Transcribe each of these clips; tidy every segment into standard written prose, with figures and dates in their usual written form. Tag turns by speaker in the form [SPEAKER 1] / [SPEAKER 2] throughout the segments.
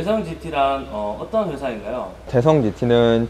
[SPEAKER 1] 대성 GT란 어떤 회사인가요?
[SPEAKER 2] 대성 GT는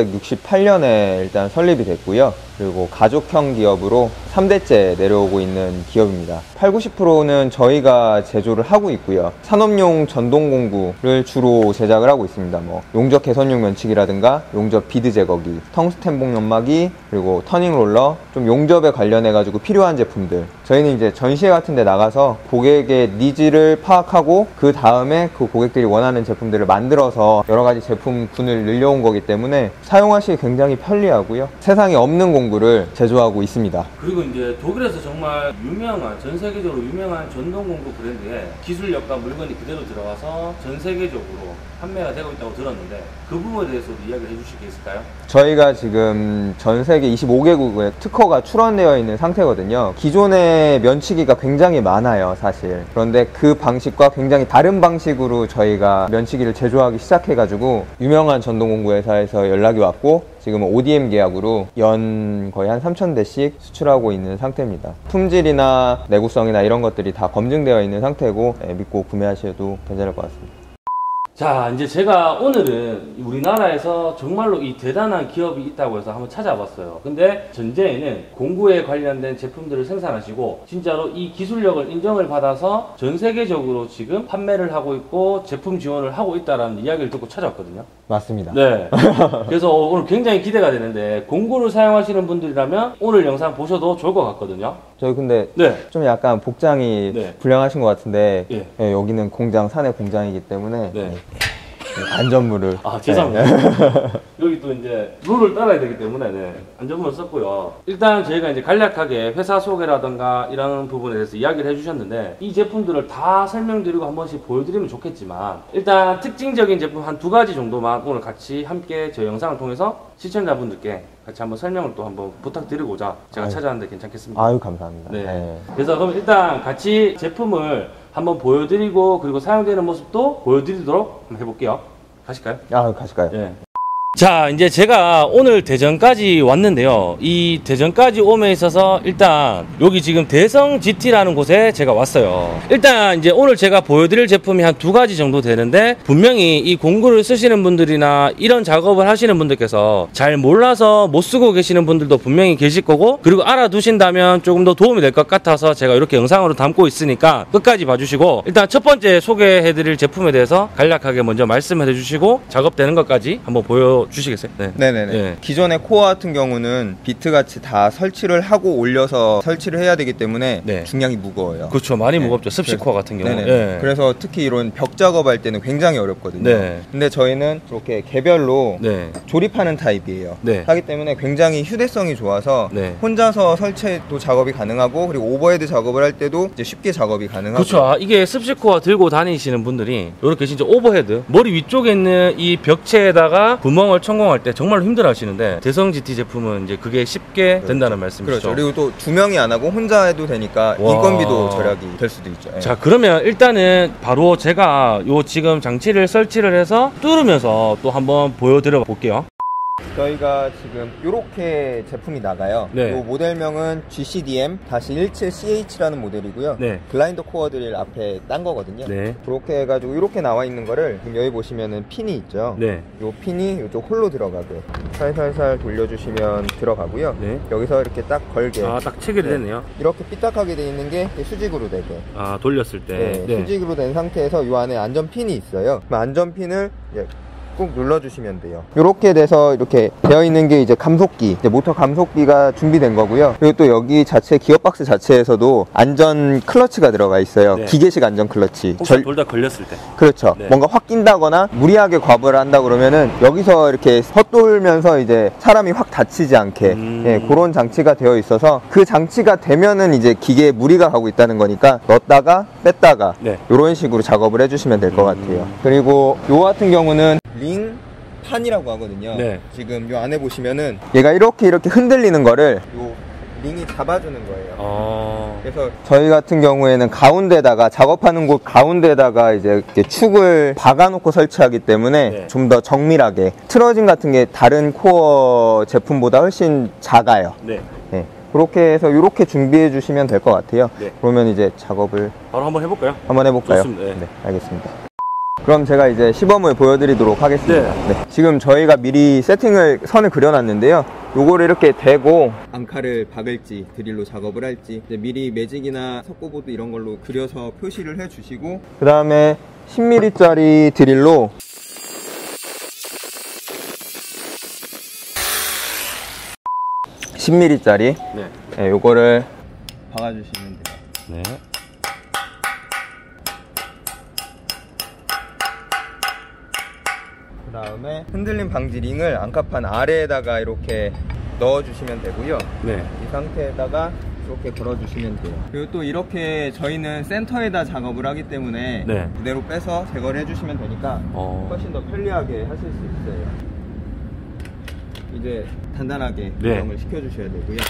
[SPEAKER 2] 1968년에 일단 설립이 됐고요. 그리고 가족형 기업으로 3대째 내려오고 있는 기업입니다. 80~90%는 저희가 제조를 하고 있고요. 산업용 전동 공구를 주로 제작을 하고 있습니다. 뭐 용접 개선용 면치기라든가 용접 비드 제거기, 텅스텐봉 연마기, 그리고 터닝 롤러, 좀 용접에 관련해 가지고 필요한 제품들. 저희는 이제 전시회 같은 데 나가서 고객의 니즈를 파악하고 그 다음에 그 고객들이 원하는 제품들을 만들어서 여러 가지 제품군을 늘려온 거기 때문에 사용하시기 굉장히 편리하고요. 세상에 없는 공구를 제조하고 있습니다.
[SPEAKER 1] 그리고 이제 독일에서 정말 유명한, 전 세계적으로 유명한 전동 공구 브랜드에 기술력과 물건이 그대로 들어가서 전 세계적으로 판매가 되고 있다고 들었는데 그 부분에 대해서도 이야기를 해주실 게 있을까요?
[SPEAKER 2] 저희가 지금 전 세계 25개국에 특허가 출원되어 있는 상태거든요. 기존의 면치기가 굉장히 많아요, 사실. 그런데 그 방식과 굉장히 다른 방식으로 저희가 면치기를 제조하기 시작해가지고 유명한 전동공구 회사에서 연락이 왔고 지금은 ODM 계약으로 연 거의 한 3,000대씩 수출하고 있는 상태입니다. 품질이나 내구성이나 이런 것들이 다 검증되어 있는 상태고 믿고 구매하셔도 괜찮을 것 같습니다.
[SPEAKER 1] 자, 이제 제가 오늘은 우리나라에서 정말로 이 대단한 기업이 있다고 해서 한번 찾아봤어요. 근데 전제에는 공구에 관련된 제품들을 생산하시고 진짜로 이 기술력을 인정을 받아서 전 세계적으로 지금 판매를 하고 있고 제품 지원을 하고 있다는 이야기를 듣고 찾아왔거든요.
[SPEAKER 2] 맞습니다.
[SPEAKER 1] 네. 그래서 오늘 굉장히 기대가 되는데 공구를 사용하시는 분들이라면 오늘 영상 보셔도 좋을 것 같거든요.
[SPEAKER 2] 저희 근데
[SPEAKER 1] 네.
[SPEAKER 2] 좀 약간 복장이
[SPEAKER 1] 네.
[SPEAKER 2] 불량하신 것 같은데
[SPEAKER 1] 예.
[SPEAKER 2] 예, 여기는 공장, 사내 공장이기 때문에
[SPEAKER 1] 네.
[SPEAKER 2] 안전물을.
[SPEAKER 1] 아, 죄송합니다. 여기 또 이제 룰을 따라야 되기 때문에 네, 안전문을 썼고요. 일단 저희가 이제 간략하게 회사 소개라던가 이런 부분에 대해서 이야기를 해주셨는데 이 제품들을 다 설명드리고 한 번씩 보여드리면 좋겠지만 일단 특징적인 제품 한 2가지 정도만 오늘 같이 함께 저희 영상을 통해서 시청자분들께 같이 한번 설명을 또 한번 부탁드리고자 제가 찾아왔는데 괜찮겠습니다.
[SPEAKER 2] 아유, 감사합니다.
[SPEAKER 1] 네.
[SPEAKER 2] 네.
[SPEAKER 1] 그래서 그럼 일단 같이 제품을 한번 보여드리고 그리고 사용되는 모습도 보여드리도록 한번 해볼게요. 가실까요?
[SPEAKER 2] 아, 가실까요?
[SPEAKER 1] 네. 자, 이제 제가 오늘 대전까지 왔는데요. 이 대전까지 오면에 있어서 일단 여기 지금 대성 GT라는 곳에 제가 왔어요. 일단 이제 오늘 제가 보여드릴 제품이 한 2가지 정도 되는데 분명히 이 공구를 쓰시는 분들이나 이런 작업을 하시는 분들께서 잘 몰라서 못 쓰고 계시는 분들도 분명히 계실 거고 그리고 알아두신다면 조금 더 도움이 될 것 같아서 제가 이렇게 영상으로 담고 있으니까 끝까지 봐주시고 일단 첫 번째 소개해드릴 제품에 대해서 간략하게 먼저 말씀해 주시고 작업되는 것까지 한번 보여주시겠어요? 네.
[SPEAKER 2] 네네네.
[SPEAKER 1] 네.
[SPEAKER 2] 기존의 코어 같은 경우는 비트같이 다 설치를 하고 올려서 설치를 해야 되기 때문에
[SPEAKER 1] 네.
[SPEAKER 2] 중량이 무거워요.
[SPEAKER 1] 그렇죠. 많이
[SPEAKER 2] 네.
[SPEAKER 1] 무겁죠. 습식코어 같은 경우.
[SPEAKER 2] 네네.
[SPEAKER 1] 네.
[SPEAKER 2] 그래서 특히 이런 벽 작업할 때는 굉장히 어렵거든요.
[SPEAKER 1] 네.
[SPEAKER 2] 근데 저희는 이렇게 개별로
[SPEAKER 1] 네.
[SPEAKER 2] 조립하는 타입이에요.
[SPEAKER 1] 네.
[SPEAKER 2] 하기 때문에 굉장히 휴대성이 좋아서
[SPEAKER 1] 네.
[SPEAKER 2] 혼자서 설치도 작업이 가능하고 그리고 오버헤드 작업을 할 때도 이제 쉽게 작업이 가능하고.
[SPEAKER 1] 그렇죠. 아, 이게 습식코어 들고 다니시는 분들이 이렇게 진짜 오버헤드 머리 위쪽에 있는 이 벽체에다가 구멍을 천공할 때 정말로 힘들어 하시는데 대성 GT 제품은 이제 그게 쉽게 된다는 말씀이시죠.
[SPEAKER 2] 그렇죠. 그리고 또 2명이 안 하고 혼자 해도 되니까
[SPEAKER 1] 와.
[SPEAKER 2] 인건비도 절약이 될 수도 있죠. 예.
[SPEAKER 1] 자, 그러면 일단은 바로 제가 요 지금 장치를 설치를 해서 뚫으면서 또 한번 보여드려 볼게요.
[SPEAKER 2] 저희가 지금 이렇게 제품이 나가요.
[SPEAKER 1] 네.
[SPEAKER 2] 이 모델명은 GCDM-17CH라는 모델이고요.
[SPEAKER 1] 네.
[SPEAKER 2] 블라인드 코어 드릴 앞에 딴 거거든요.
[SPEAKER 1] 네.
[SPEAKER 2] 그렇게 해가지고 이렇게 나와 있는 거를 지금 여기 보시면은 핀이 있죠.
[SPEAKER 1] 네.
[SPEAKER 2] 이 핀이 이쪽 홀로 들어가게 살살살 돌려주시면 들어가고요.
[SPEAKER 1] 네.
[SPEAKER 2] 여기서 이렇게 딱 걸게.
[SPEAKER 1] 아, 딱 체결이 됐네요.
[SPEAKER 2] 이렇게 삐딱하게 돼 있는 게 수직으로 되게.
[SPEAKER 1] 아, 돌렸을 때.
[SPEAKER 2] 네, 수직으로 된 상태에서 이 안에 안전핀이 있어요. 그럼 안전핀을 꾹 눌러주시면 돼요. 이렇게 돼서 이렇게 되어 있는 게 이제 감속기, 이제 모터 감속기가 준비된 거고요. 그리고 또 여기 자체 기어박스 자체에서도 안전 클러치가 들어가 있어요.
[SPEAKER 1] 네.
[SPEAKER 2] 기계식 안전 클러치.
[SPEAKER 1] 혹시 돌다 걸렸을 때.
[SPEAKER 2] 그렇죠.
[SPEAKER 1] 네.
[SPEAKER 2] 뭔가 확 낀다거나 무리하게 과부를 한다 그러면은 여기서 이렇게 헛돌면서 이제 사람이 확 다치지 않게 예, 그런 장치가 되어 있어서 그 장치가 되면은 이제 기계에 무리가 가고 있다는 거니까 넣었다가 뺐다가
[SPEAKER 1] 네.
[SPEAKER 2] 이런 식으로 작업을 해주시면 될 것 같아요. 그리고 요 같은 경우는 링 판이라고 하거든요.
[SPEAKER 1] 네.
[SPEAKER 2] 지금 요 안에 보시면은 얘가 이렇게 흔들리는 거를 요 링이 잡아주는 거예요. 그래서 저희 같은 경우에는 가운데다가 작업하는 곳 가운데다가 이제 이렇게 축을 박아놓고 설치하기 때문에
[SPEAKER 1] 네.
[SPEAKER 2] 좀 더 정밀하게 트러징 같은 게 다른 코어 제품보다 훨씬 작아요.
[SPEAKER 1] 네.
[SPEAKER 2] 네. 그렇게 해서 이렇게 준비해 주시면 될 것 같아요.
[SPEAKER 1] 네.
[SPEAKER 2] 그러면 이제 작업을
[SPEAKER 1] 바로 한번 해볼까요?
[SPEAKER 2] 한번 해볼까요?
[SPEAKER 1] 좋습니다. 네.
[SPEAKER 2] 네, 알겠습니다. 그럼 제가 이제 시범을 보여드리도록 하겠습니다.
[SPEAKER 1] 네.
[SPEAKER 2] 네. 지금 저희가 미리 선을 그려놨는데요. 요거를 이렇게 대고 앙카를 박을지 드릴로 작업을 할지 이제 미리 매직이나 석고보드 이런 걸로 그려서 표시를 해주시고, 그 다음에 10mm짜리 드릴로 (10mm짜리) 네, 요거를 박아주시면 돼요.
[SPEAKER 1] 네.
[SPEAKER 2] 그 다음에 흔들림 방지 링을 앙카판 아래에다가 이렇게 넣어주시면 되고요.
[SPEAKER 1] 네.
[SPEAKER 2] 이 상태에다가 이렇게 걸어주시면 돼요. 그리고 또 이렇게 저희는 센터에다 작업을 하기 때문에
[SPEAKER 1] 네.
[SPEAKER 2] 그대로 빼서 제거를 해주시면 되니까 훨씬 더 편리하게 하실 수 있어요. 이제 단단하게 고정을 시켜주셔야 되고요.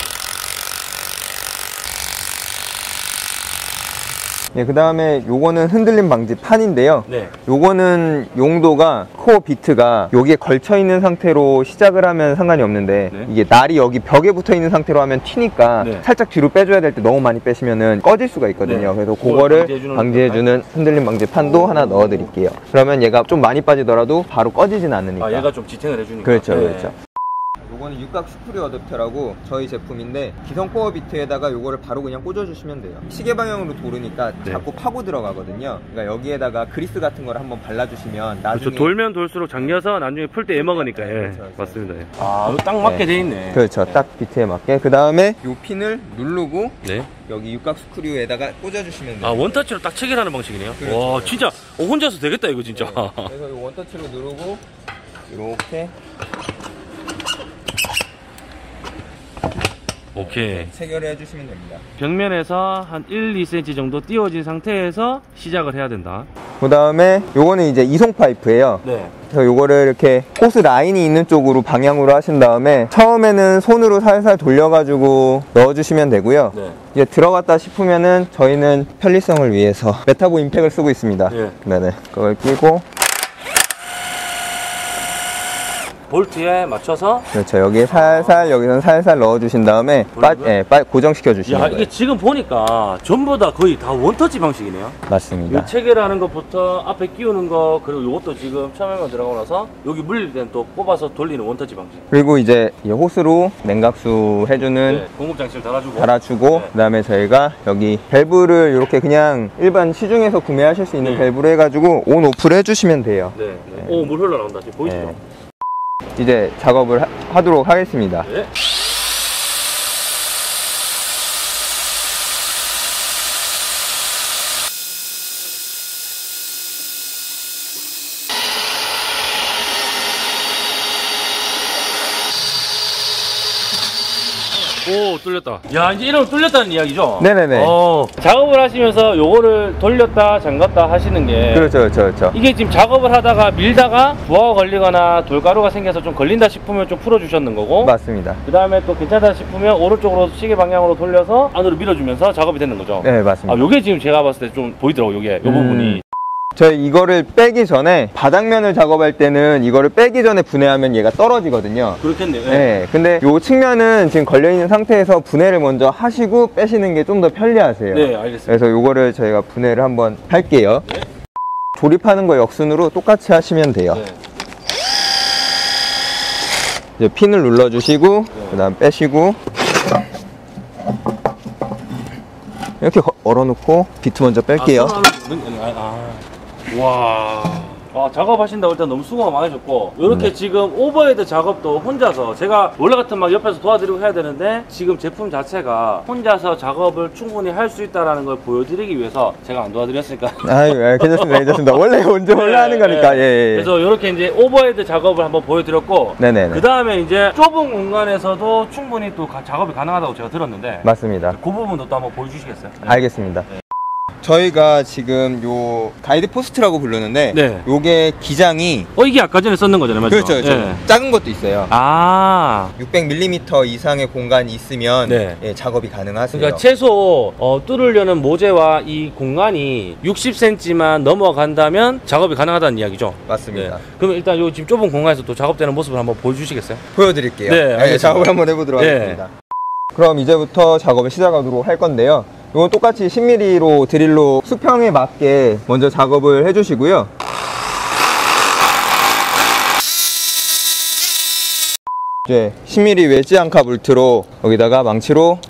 [SPEAKER 2] 네, 그 다음에 요거는 흔들림 방지 판인데요.
[SPEAKER 1] 네.
[SPEAKER 2] 요거는 용도가 코어 비트가 여기에 걸쳐 있는 상태로 시작을 하면 상관이 없는데
[SPEAKER 1] 네.
[SPEAKER 2] 이게 날이 여기 벽에 붙어 있는 상태로 하면 튀니까
[SPEAKER 1] 네.
[SPEAKER 2] 살짝 뒤로 빼줘야 될 때 너무 많이 빼시면은 꺼질 수가 있거든요.
[SPEAKER 1] 네.
[SPEAKER 2] 그래서 그거를
[SPEAKER 1] 방지해주는
[SPEAKER 2] 흔들림 방지 판도 하나 넣어 드릴게요. 그러면 얘가 좀 많이 빠지더라도 바로 꺼지진 않으니까.
[SPEAKER 1] 아, 얘가 좀 지탱을 해주니까.
[SPEAKER 2] 그렇죠,
[SPEAKER 1] 네.
[SPEAKER 2] 그렇죠. 요거는 육각 스크류 어댑터라고 저희 제품인데 기성 코어 비트에다가 요거를 바로 그냥 꽂아주시면 돼요. 시계 방향으로 돌으니까
[SPEAKER 1] 네.
[SPEAKER 2] 자꾸 파고 들어가거든요. 그러니까 여기에다가 그리스 같은 걸 한번 발라주시면 나중에
[SPEAKER 1] 그렇죠. 돌면 돌수록 장려서 나중에 풀 때 애먹으니까. 예.
[SPEAKER 2] 그렇죠, 그렇죠.
[SPEAKER 1] 맞습니다. 예. 아, 이거 딱 맞게
[SPEAKER 2] 네.
[SPEAKER 1] 돼 있네.
[SPEAKER 2] 그렇죠. 딱 비트에 맞게. 그 다음에 요 핀을 누르고
[SPEAKER 1] 네.
[SPEAKER 2] 여기 육각 스크류에다가 꽂아주시면 돼요.
[SPEAKER 1] 아, 원터치로 딱 체결하는 방식이네요.
[SPEAKER 2] 그렇죠.
[SPEAKER 1] 와, 진짜 혼자서 되겠다 이거 진짜.
[SPEAKER 2] 네. 그래서 이 원터치로 누르고 이렇게
[SPEAKER 1] 오케이.
[SPEAKER 2] 체결해 주시면 됩니다.
[SPEAKER 1] 벽면에서 한 1, 2cm 정도 띄워진 상태에서 시작을 해야 된다.
[SPEAKER 2] 그 다음에 요거는 이제 이송 파이프예요.
[SPEAKER 1] 네.
[SPEAKER 2] 그래서 요거를 이렇게 호스 라인이 있는 쪽으로 방향으로 하신 다음에 처음에는 손으로 살살 돌려가지고 넣어주시면 되고요.
[SPEAKER 1] 네.
[SPEAKER 2] 이제 들어갔다 싶으면은 저희는 편리성을 위해서 메타보 임팩을 쓰고 있습니다.
[SPEAKER 1] 예.
[SPEAKER 2] 네네. 그걸 끼고
[SPEAKER 1] 볼트에 맞춰서.
[SPEAKER 2] 그렇죠. 여기에 살살 여기서는 살살 넣어주신 다음에 고정시켜 주시면
[SPEAKER 1] 야,
[SPEAKER 2] 돼요.
[SPEAKER 1] 이게 지금 보니까 전부 다 거의 다 원터치 방식이네요.
[SPEAKER 2] 맞습니다.
[SPEAKER 1] 이 체결하는 것부터 앞에 끼우는 거, 그리고 이것도 지금 처음에만 들어가고 나서 여기 물릴 때는 또 뽑아서 돌리는 원터치 방식.
[SPEAKER 2] 그리고 이제 이 호스로 냉각수 해주는
[SPEAKER 1] 네, 공급 장치를 달아주고.
[SPEAKER 2] 달아주고
[SPEAKER 1] 네.
[SPEAKER 2] 그다음에 저희가 여기 밸브를 이렇게 그냥 일반 시중에서 구매하실 수 있는
[SPEAKER 1] 네.
[SPEAKER 2] 밸브로 해가지고 온 오프를 해주시면 돼요.
[SPEAKER 1] 네. 네. 오, 물 흘러나온다. 지금 보이시죠?
[SPEAKER 2] 네. 이제 작업을 하도록 하겠습니다.
[SPEAKER 1] 네. 오, 뚫렸다. 야, 이제 이러면 뚫렸다는 이야기죠?
[SPEAKER 2] 네네네.
[SPEAKER 1] 작업을 하시면서 요거를 돌렸다 잠갔다 하시는 게.
[SPEAKER 2] 그렇죠, 그렇죠, 그렇죠.
[SPEAKER 1] 이게 지금 작업을 하다가 밀다가 부하가 걸리거나 돌가루가 생겨서 좀 걸린다 싶으면 좀 풀어주셨는 거고.
[SPEAKER 2] 맞습니다.
[SPEAKER 1] 그 다음에 또 괜찮다 싶으면 오른쪽으로 시계 방향으로 돌려서 안으로 밀어주면서 작업이 되는 거죠.
[SPEAKER 2] 네, 맞습니다.
[SPEAKER 1] 아, 요게 지금 제가 봤을 때 좀 보이더라고요, 요게. 요 부분이.
[SPEAKER 2] 저희 이거를 빼기 전에 바닥면을 작업할 때는 이거를 빼기 전에 분해하면 얘가 떨어지거든요.
[SPEAKER 1] 그렇겠네요. 예.
[SPEAKER 2] 네, 근데 요 측면은 지금 걸려있는 상태에서 분해를 먼저 하시고 빼시는 게 좀 더 편리하세요.
[SPEAKER 1] 네, 알겠습니다.
[SPEAKER 2] 그래서 요거를 저희가 분해를 한번 할게요.
[SPEAKER 1] 네.
[SPEAKER 2] 조립하는 거 역순으로 똑같이 하시면 돼요.
[SPEAKER 1] 네.
[SPEAKER 2] 이제 핀을 눌러주시고 그 다음 빼시고 이렇게 얼어놓고 비트 먼저 뺄게요.
[SPEAKER 1] 와. 아, 작업하신다고 일단 너무 수고가 많으셨고, 이렇게 지금 오버헤드 작업도 혼자서, 제가 원래 같으면 막 옆에서 도와드리고 해야 되는데 지금 제품 자체가 혼자서 작업을 충분히 할 수 있다는 걸 보여드리기 위해서 제가 안 도와드렸으니까.
[SPEAKER 2] 아유, 괜찮습니다, 괜찮습니다. 원래 하는 거니까. 예.
[SPEAKER 1] 그래서 이렇게 이제 오버헤드 작업을 한번 보여드렸고,
[SPEAKER 2] 네네네.
[SPEAKER 1] 그 다음에 이제 좁은 공간에서도 충분히 또 작업이 가능하다고 제가 들었는데,
[SPEAKER 2] 맞습니다.
[SPEAKER 1] 그 부분도 또 한번 보여주시겠어요? 네.
[SPEAKER 2] 알겠습니다.
[SPEAKER 1] 네.
[SPEAKER 2] 저희가 지금 요 가이드 포스트라고 부르는데
[SPEAKER 1] 네.
[SPEAKER 2] 요게 기장이
[SPEAKER 1] 이게 아까 전에 썼는 거잖아요, 맞죠?
[SPEAKER 2] 그렇죠, 그렇죠.
[SPEAKER 1] 네.
[SPEAKER 2] 작은 것도 있어요.
[SPEAKER 1] 아.
[SPEAKER 2] 600mm 이상의 공간이 있으면
[SPEAKER 1] 네.
[SPEAKER 2] 예, 작업이 가능하세요.
[SPEAKER 1] 그러니까 최소 뚫으려는 모재와 이 공간이 60cm만 넘어간다면 작업이 가능하다는 이야기죠.
[SPEAKER 2] 맞습니다.
[SPEAKER 1] 네. 그럼 일단 요 지금 좁은 공간에서 또 작업되는 모습을 한번 보여주시겠어요?
[SPEAKER 2] 보여드릴게요.
[SPEAKER 1] 네, 알겠습니다.
[SPEAKER 2] 작업을 한번 해보도록
[SPEAKER 1] 네.
[SPEAKER 2] 하겠습니다. 그럼 이제부터 작업을 시작하도록 할 건데요. 이건 똑같이 10mm로 드릴로 수평에 맞게 먼저 작업을 해주시고요. 이제 10mm 웨지 앙카 볼트로 여기다가 망치로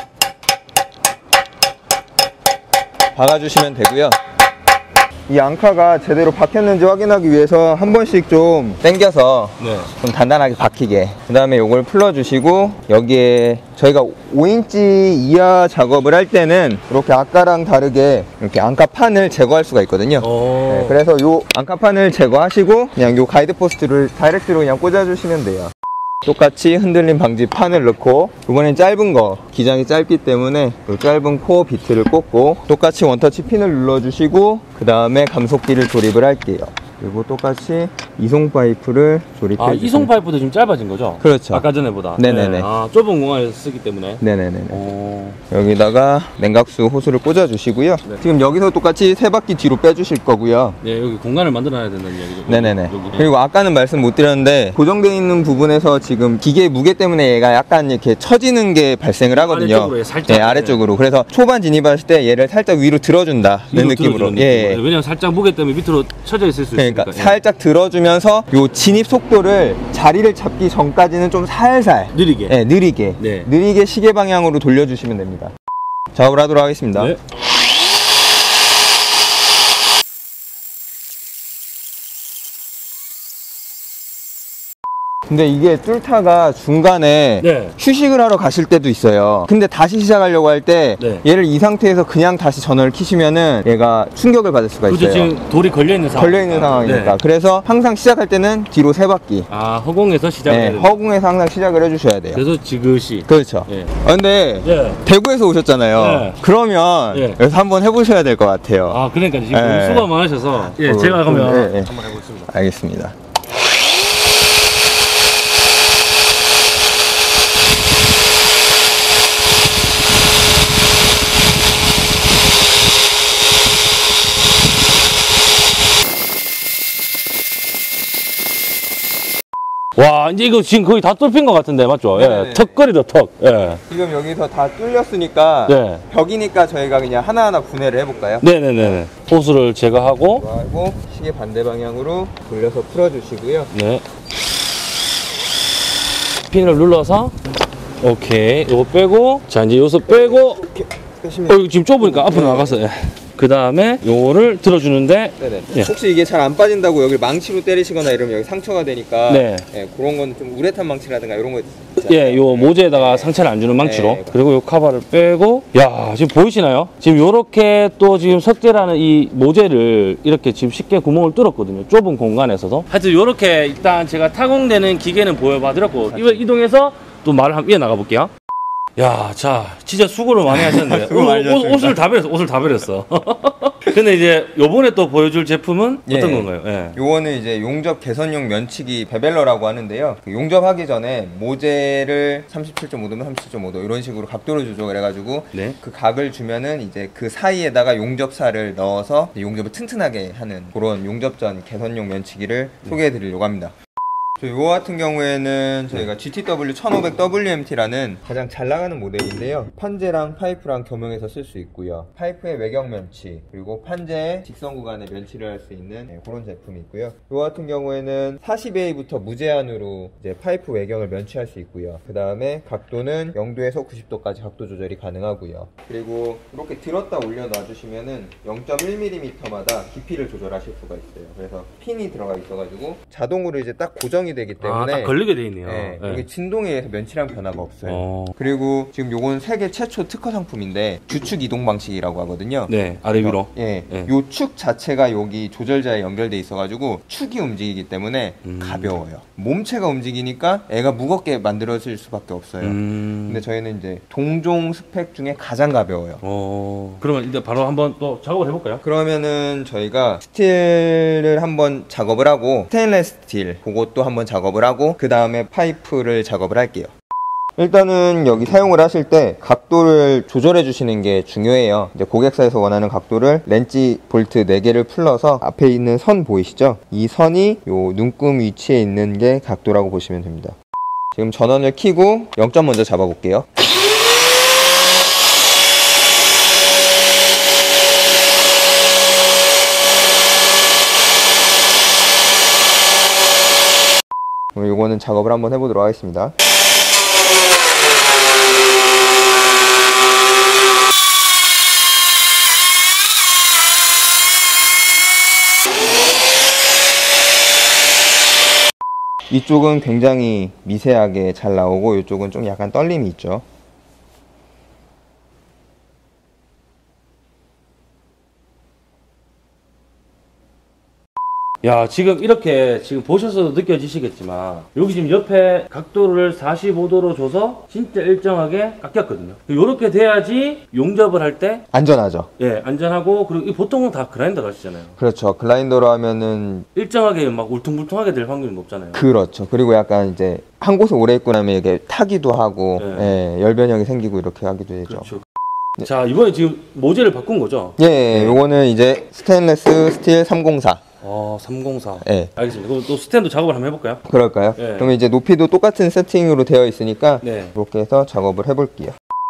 [SPEAKER 2] 박아주시면 되고요. 이 앙카가 제대로 박혔는지 확인하기 위해서 한 번씩 좀 당겨서
[SPEAKER 1] 네.
[SPEAKER 2] 좀 단단하게 박히게. 그 다음에 요걸 풀어주시고, 여기에 저희가 5인치 이하 작업을 할 때는 이렇게 아까랑 다르게 이렇게 앙카판을 제거할 수가 있거든요. 네, 그래서 요 앙카판을 제거하시고 그냥 요 가이드 포스트를 다이렉트로 그냥 꽂아주시면 돼요. 똑같이 흔들림 방지 판을 넣고, 이번엔 짧은 거, 기장이 짧기 때문에 이 짧은 코어 비트를 꽂고, 똑같이 원터치 핀을 눌러주시고, 그 다음에 감속기를 조립을 할게요. 그리고 똑같이 이송 파이프를 조립해 주세요.
[SPEAKER 1] 이송 파이프도 지금 짧아진 거죠?
[SPEAKER 2] 그렇죠.
[SPEAKER 1] 아까 전에보다.
[SPEAKER 2] 네네네.
[SPEAKER 1] 좁은 공간에서 쓰기 때문에.
[SPEAKER 2] 네네네. 여기다가 냉각수 호스를 꽂아주시고요.
[SPEAKER 1] 네.
[SPEAKER 2] 지금 여기서 똑같이 세 바퀴 뒤로 빼주실 거고요.
[SPEAKER 1] 네, 여기 공간을 만들어놔야 된다는 얘기죠.
[SPEAKER 2] 네네네.
[SPEAKER 1] 여기.
[SPEAKER 2] 그리고 아까는 말씀 못 드렸는데, 고정되어 있는 부분에서 지금 기계의 무게 때문에 얘가 약간 이렇게 처지는 게 발생을 하거든요.
[SPEAKER 1] 아래쪽으로, 살짝.
[SPEAKER 2] 네, 아래쪽으로. 그래서 초반 진입하실 때 얘를 살짝 위로 들어준다는 느낌으로. 예.
[SPEAKER 1] 왜냐면 살짝 무게 때문에 밑으로 쳐져 있을 수 있으니까.
[SPEAKER 2] 그러니까 살짝 들어주면서 요 진입 속도를 자리를 잡기 전까지는 좀 살살
[SPEAKER 1] 느리게.
[SPEAKER 2] 네, 느리게
[SPEAKER 1] 네.
[SPEAKER 2] 느리게 시계 방향으로 돌려주시면 됩니다. 작업을 하도록 하겠습니다.
[SPEAKER 1] 네.
[SPEAKER 2] 근데 이게 뚫다가 중간에
[SPEAKER 1] 네.
[SPEAKER 2] 휴식을 하러 가실 때도 있어요. 근데 다시 시작하려고 할 때
[SPEAKER 1] 네.
[SPEAKER 2] 얘를 이 상태에서 그냥 다시 전원을 키시면은 얘가 충격을 받을 수가 있어요.
[SPEAKER 1] 그렇죠. 지금 돌이 걸려있는 상황.
[SPEAKER 2] 걸려있는 상황이니까.
[SPEAKER 1] 네.
[SPEAKER 2] 그래서 항상 시작할 때는 뒤로 세 바퀴.
[SPEAKER 1] 허공에서 시작을 해야
[SPEAKER 2] 네,
[SPEAKER 1] 됩니다.
[SPEAKER 2] 허공에서 항상 시작을 해주셔야 돼요.
[SPEAKER 1] 그래서 지그시.
[SPEAKER 2] 그렇죠.
[SPEAKER 1] 예.
[SPEAKER 2] 근데
[SPEAKER 1] 예.
[SPEAKER 2] 대구에서 오셨잖아요.
[SPEAKER 1] 네.
[SPEAKER 2] 그러면
[SPEAKER 1] 예.
[SPEAKER 2] 여기서 한번 해보셔야 될 것 같아요.
[SPEAKER 1] 그러니까 지금
[SPEAKER 2] 예.
[SPEAKER 1] 수고가 많으셔서 제가 그러면
[SPEAKER 2] 예, 예.
[SPEAKER 1] 한번 해보겠습니다.
[SPEAKER 2] 알겠습니다.
[SPEAKER 1] 와, 이제 이거 지금 거의 다 뚫힌 것 같은데, 맞죠?
[SPEAKER 2] 네네네.
[SPEAKER 1] 예. 턱걸이다, 턱. 예.
[SPEAKER 2] 지금 여기서 다 뚫렸으니까
[SPEAKER 1] 네.
[SPEAKER 2] 벽이니까 저희가 그냥 하나하나 분해를 해볼까요?
[SPEAKER 1] 네네네. 호스를 제거하고,
[SPEAKER 2] 하고 시계 반대 방향으로 돌려서 풀어주시고요.
[SPEAKER 1] 네. 핀을 눌러서, 오케이. 이거 빼고, 자, 이제 요소 빼고,
[SPEAKER 2] 이렇게 빼시면
[SPEAKER 1] 이거 지금 좁으니까 앞으로 나가서, 예. 그 다음에 요거를 들어주는데,
[SPEAKER 2] 네네.
[SPEAKER 1] 예.
[SPEAKER 2] 혹시 이게 잘 안 빠진다고 여기 망치로 때리시거나 이러면 여기 상처가 되니까
[SPEAKER 1] 네.
[SPEAKER 2] 예, 그런 건 좀 우레탄 망치라든가 이런 거
[SPEAKER 1] 예, 요 모재에다가 상처를 안 주는 망치로.
[SPEAKER 2] 네.
[SPEAKER 1] 그리고 요 카바를 빼고, 야, 지금 보이시나요? 지금 요렇게 또 지금 석재라는 이 모재를 이렇게 지금 쉽게 구멍을 뚫었거든요. 좁은 공간에서도. 하여튼 요렇게 일단 제가 타공되는 기계는 보여봐드렸고, 이동해서 또 말을 한번 이어나가 볼게요. 야, 자, 진짜 수고를 많이 하셨는데.
[SPEAKER 2] 수고 많이 하셨습니다.
[SPEAKER 1] 옷을 다 버렸어, 옷을 다 버렸어. 근데 이제 요번에 또 보여줄 제품은 어떤
[SPEAKER 2] 예.
[SPEAKER 1] 건가요? 예.
[SPEAKER 2] 요거는 이제 용접 개선용 면치기 베벨러라고 하는데요. 그 용접하기 전에 모재를 37.5도면 37.5도 이런 식으로 각도를 조정을 해가지고
[SPEAKER 1] 네.
[SPEAKER 2] 그 각을 주면은 이제 그 사이에다가 용접사를 넣어서 용접을 튼튼하게 하는 그런 용접전 개선용 면치기를 소개해드리려고 합니다. 요 같은 경우에는 저희가 GTW 1500WMT라는 가장 잘 나가는 모델인데요. 판재랑 파이프랑 겸용해서 쓸 수 있고요. 파이프의 외경 면치, 그리고 판재의 직선 구간에 면치를 할 수 있는 그런 제품이 있고요. 요 같은 경우에는 40A부터 무제한으로 이제 파이프 외경을 면치할 수 있고요. 그 다음에 각도는 0도에서 90도까지 각도 조절이 가능하고요. 그리고 이렇게 들었다 올려 놔주시면은 0.1mm마다 깊이를 조절하실 수가 있어요. 그래서 핀이 들어가 있어가지고 자동으로 이제 딱 고정이 되기 때문에
[SPEAKER 1] 딱 걸리게 돼 있네요.
[SPEAKER 2] 네,
[SPEAKER 1] 예.
[SPEAKER 2] 여기 진동에 의해서 면치량 변화가 없어요. 그리고 지금 요건 세계 최초 특허 상품인데 주축 이동 방식이라고 하거든요.
[SPEAKER 1] 네, 아래 위로.
[SPEAKER 2] 예,
[SPEAKER 1] 예.
[SPEAKER 2] 요 축 자체가 여기 조절자에 연결돼 있어가지고 축이 움직이기 때문에 가벼워요. 몸체가 움직이니까 애가 무겁게 만들어질 수밖에 없어요. 근데 저희는 이제 동종 스펙 중에 가장 가벼워요.
[SPEAKER 1] 그러면 이제 바로 한번 또 작업을 해볼까요?
[SPEAKER 2] 그러면은 저희가 스틸을 한번 작업을 하고 스테인레스 스틸 그것도 한번 작업을 하고 그 다음에 파이프를 작업을 할게요. 일단은 여기 사용을 하실 때 각도를 조절해 주시는 게 중요해요. 이제 고객사에서 원하는 각도를 렌치 볼트 4개를 풀러서 앞에 있는 선 보이시죠? 이 선이 요 눈금 위치에 있는 게 각도라고 보시면 됩니다. 지금 전원을 켜고 0점 먼저 잡아 볼게요. 그럼 요거는 작업을 한번 해보도록 하겠습니다. 이쪽은 굉장히 미세하게 잘 나오고 이쪽은 좀 약간 떨림이 있죠.
[SPEAKER 1] 야, 지금 이렇게 지금 보셔서도 느껴지시겠지만 여기 지금 옆에 각도를 45도로 줘서 진짜 일정하게 깎였거든요. 이렇게 돼야지 용접을 할 때
[SPEAKER 2] 안전하죠.
[SPEAKER 1] 예, 안전하고, 그리고 보통은 다 그라인더로 하시잖아요.
[SPEAKER 2] 그렇죠. 글라인더로 하면은
[SPEAKER 1] 일정하게 막 울퉁불퉁하게 될 확률이 높잖아요.
[SPEAKER 2] 그렇죠. 그리고 약간 이제 한 곳에 오래 있고 나면 이게 타기도 하고
[SPEAKER 1] 네.
[SPEAKER 2] 예, 열변형이 생기고 이렇게 하기도 되죠.
[SPEAKER 1] 그렇죠. 자, 이번에 지금 모재를 바꾼 거죠?
[SPEAKER 2] 예, 요거는 이제 스테인레스 스틸 304.
[SPEAKER 1] 304.
[SPEAKER 2] 예.
[SPEAKER 1] 알겠습니다. 그럼 또 스탠드 작업을 한번 해볼까요?
[SPEAKER 2] 그럴까요?
[SPEAKER 1] 예.
[SPEAKER 2] 그러면 이제 높이도 똑같은 세팅으로 되어 있으니까
[SPEAKER 1] 네.
[SPEAKER 2] 이렇게 해서 작업을 해볼게요.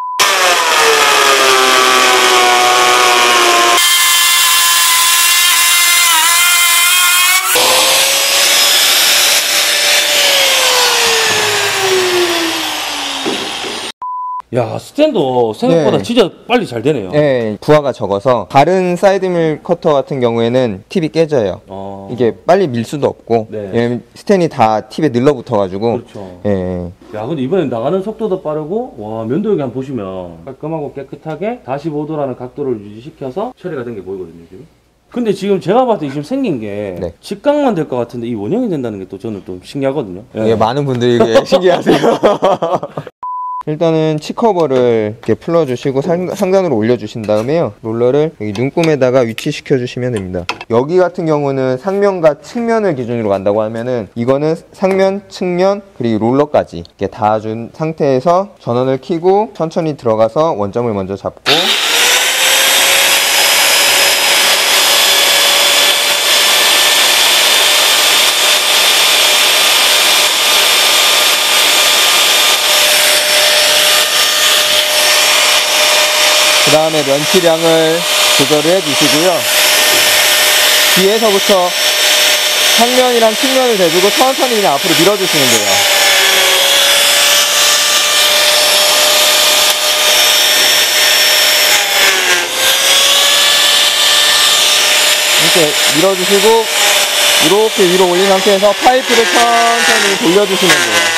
[SPEAKER 1] 야, 스탠드 생각보다
[SPEAKER 2] 네.
[SPEAKER 1] 진짜 빨리 잘 되네요.
[SPEAKER 2] 예, 부하가 적어서 다른 사이드밀 커터 같은 경우에는 팁이 깨져요. 이게 빨리 밀 수도 없고
[SPEAKER 1] 네.
[SPEAKER 2] 왜냐면 스텐이 다 팁에 늘러붙어가지고
[SPEAKER 1] 그렇죠.
[SPEAKER 2] 예.
[SPEAKER 1] 야, 근데 이번엔 나가는 속도도 빠르고, 와, 면도역이 한번 보시면 깔끔하고 깨끗하게 45도라는 각도를 유지시켜서 처리가 된 게 보이거든요, 지금. 근데 지금 제가 봤을 때 지금 생긴 게
[SPEAKER 2] 네.
[SPEAKER 1] 직각만 될 것 같은데 이 원형이 된다는 게 또 저는 좀 신기하거든요. 예.
[SPEAKER 2] 이게 많은 분들이 이게 신기하세요. 일단은 치커버를 이렇게 풀어주시고 상단으로 올려주신 다음에요. 롤러를 여기 눈금에다가 위치시켜 주시면 됩니다. 여기 같은 경우는 상면과 측면을 기준으로 간다고 하면은 이거는 상면, 측면, 그리고 롤러까지 이렇게 닿아준 상태에서 전원을 켜고 천천히 들어가서 원점을 먼저 잡고 그 다음에 면치량을 조절을 해주시고요. 뒤에서부터 상면이랑 측면을 대주고 천천히 그냥 앞으로 밀어주시면 돼요. 이렇게 밀어주시고 이렇게 위로 올린 상태에서 파이프를 천천히 돌려주시면 돼요.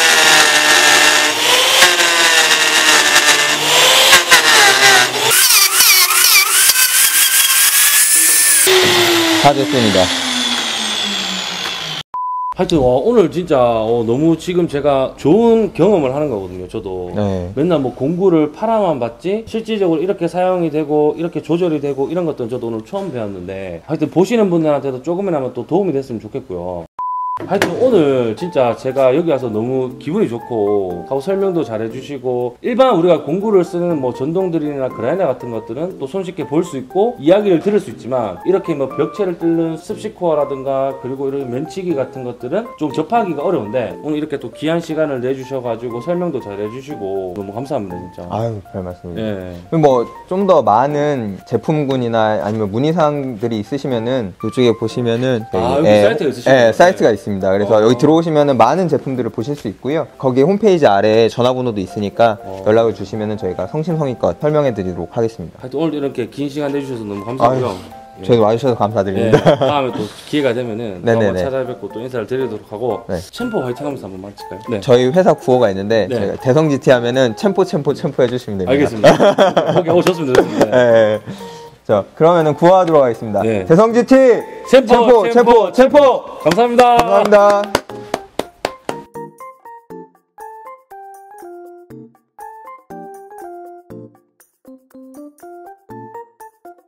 [SPEAKER 2] 다 됐습니다.
[SPEAKER 1] 하여튼 오늘 진짜 너무 지금 제가 좋은 경험을 하는 거거든요. 저도
[SPEAKER 2] 네.
[SPEAKER 1] 맨날 뭐 공구를 팔아만 봤지 실질적으로 이렇게 사용이 되고 이렇게 조절이 되고 이런 것들은 저도 오늘 처음 배웠는데, 하여튼 보시는 분들한테도 조금이나마 또 도움이 됐으면 좋겠고요. 하여튼 오늘 진짜 제가 여기 와서 너무 기분이 좋고 하고 설명도 잘 해주시고, 일반 우리가 공구를 쓰는 뭐 전동드릴이나 그라이너 같은 것들은 또 손쉽게 볼 수 있고 이야기를 들을 수 있지만, 이렇게 뭐 벽체를 뚫는 습식코어라든가 그리고 이런 면치기 같은 것들은 좀 접하기가 어려운데, 오늘 이렇게 또 귀한 시간을 내주셔가지고 설명도 잘 해주시고 너무 감사합니다 진짜.
[SPEAKER 2] 아유, 별 말씀입니다.
[SPEAKER 1] 예.
[SPEAKER 2] 뭐 좀 더 많은 제품군이나 아니면 문의사항들이 있으시면은 이쪽에 보시면은
[SPEAKER 1] 여기 사이트가 있으시죠?
[SPEAKER 2] 사이트가 있습니다. 그래서 여기 들어오시면은 많은 제품들을 보실 수 있고요. 거기 홈페이지 아래에 전화번호도 있으니까 연락을 주시면은 저희가 성심성의껏 설명해드리도록 하겠습니다.
[SPEAKER 1] 하여튼 오늘 이렇게 긴 시간 내주셔서 너무 감사하고요.
[SPEAKER 2] 저희 와주셔서 감사드립니다.
[SPEAKER 1] 네, 다음에 또 기회가 되면은 또 한번
[SPEAKER 2] 네네네.
[SPEAKER 1] 찾아뵙고 또 인사를 드리도록 하고,
[SPEAKER 2] 네.
[SPEAKER 1] 챔포 화이팅 하면서 한번 마칠까요? 네.
[SPEAKER 2] 저희 회사 구호가 있는데
[SPEAKER 1] 네.
[SPEAKER 2] 저희가 대성 GT 하면은 챔포 해주시면 됩니다.
[SPEAKER 1] 알겠습니다. 거기 좋습니다. 좋습니다.
[SPEAKER 2] 네. 자, 그러면은 구호하도록 하겠습니다.
[SPEAKER 1] 네.
[SPEAKER 2] 대성 GT
[SPEAKER 1] 챔포. 감사합니다.
[SPEAKER 2] 감사합니다.